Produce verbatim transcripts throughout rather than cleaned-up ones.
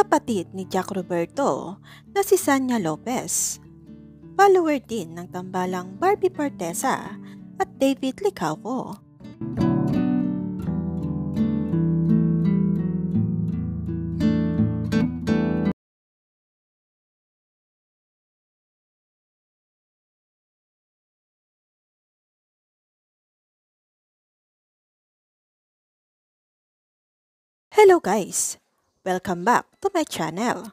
kapatid ni Jack Roberto na si Sanya Lopez. Follower din ng tambalang Barbie Partesa at David Licauco. Hello guys! Welcome back to my channel.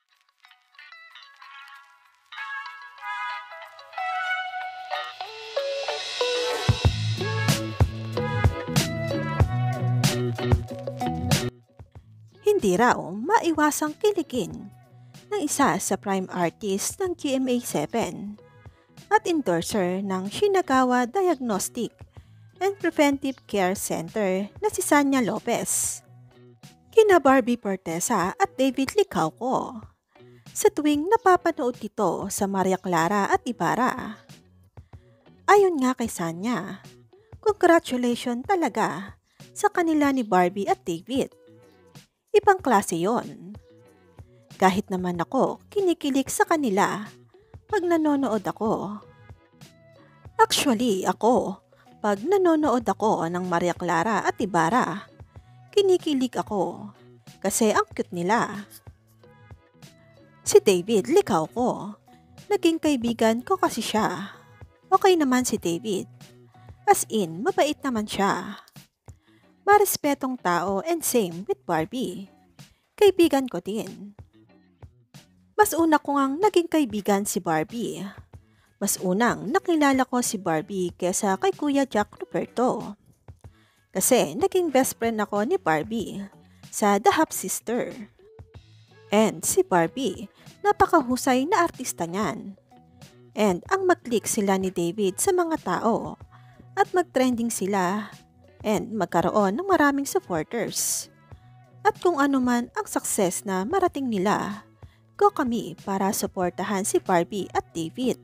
Hindi raw maiwasang kiligin ng isa sa prime artist ng G M A seven at endorser ng Shinagawa Diagnostic and Preventive Care Center na si Sanya Lopez. Kina Barbie Partesa at David Licauco sa tuwing napapanood ito sa Maria Clara at Ibarra. Ayon nga kay Sanya, congratulations talaga sa kanila ni Barbie at David. Ibang klase yon. Kahit naman ako kinikilig sa kanila pag nanonood ako. Actually ako, pag nanonood ako ng Maria Clara at Ibarra, kinikilig ako kasi ang cute nila. Si David Licauco, naging kaibigan ko kasi siya. Okay naman si David. As in, mabait naman siya. Marespetong tao and same with Barbie. Kaibigan ko din. Mas una ko ngang naging kaibigan si Barbie. Mas unang nakilala ko si Barbie kesa kay Kuya Jack Roberto. Kasi naging best friend ako ni Barbie sa The Half Sister. And si Barbie, napakahusay na artista niyan. And ang mag-click sila ni David sa mga tao at mag-trending sila and magkaroon ng maraming supporters. At kung ano man ang success na marating nila, go kami para suportahan si Barbie at David.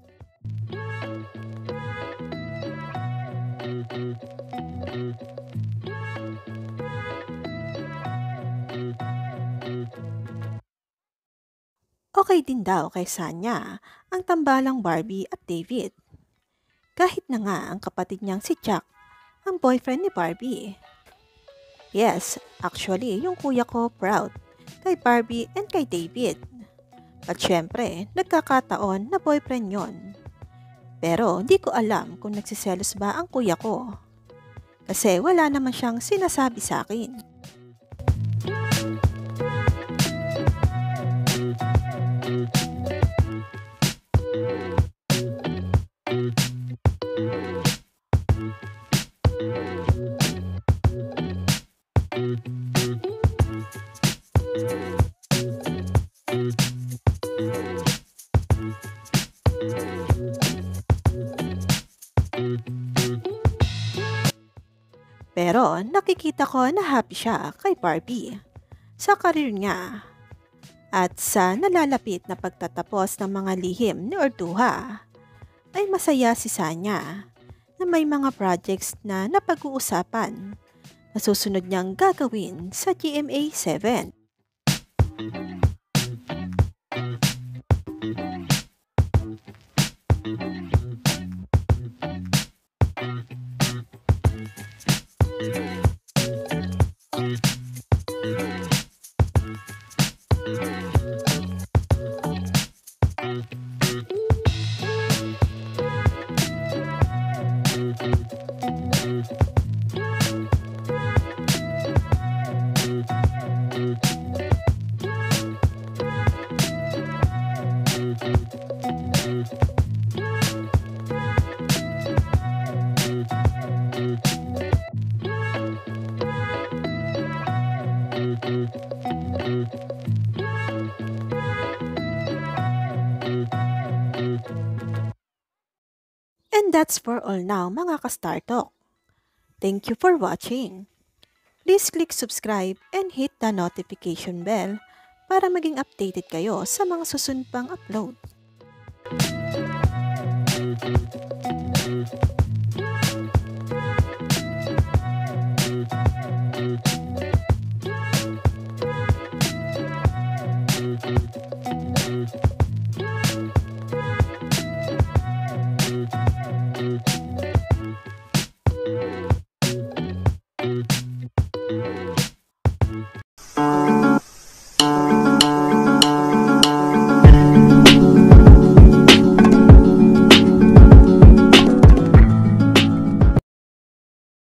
Okay din daw kay Sanya ang tambalang Barbie at David. Kahit na nga ang kapatid niyang si Jack, ang boyfriend ni Barbie. Yes, actually yung kuya ko proud kay Barbie and kay David. At syempre, nagkakataon na boyfriend yon. Pero di ko alam kung nagsiselos ba ang kuya ko. Kasi wala naman siyang sinasabi sa akin. Pero nakikita ko na happy siya kay Barbie sa karir niya at sa nalalapit na pagtatapos ng mga lihim ni Orduha ay masaya si Sanya na may mga projects na napag-uusapan na susunod niyang gagawin sa G M A seven. And that's for all now mga ka-Star Talk. Thank you for watching. Please click subscribe and hit the notification bell para maging updated kayo sa mga susunod pang upload.